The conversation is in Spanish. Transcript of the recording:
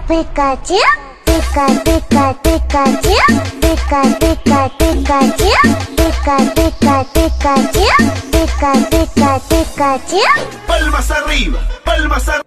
Pikachu, Pika, Pika, Pikachu, Pika, Pika, Pikachu, Pika, Pika, Pikachu, Pika, Pika, Pikachu. Palmas arriba, palmas arriba.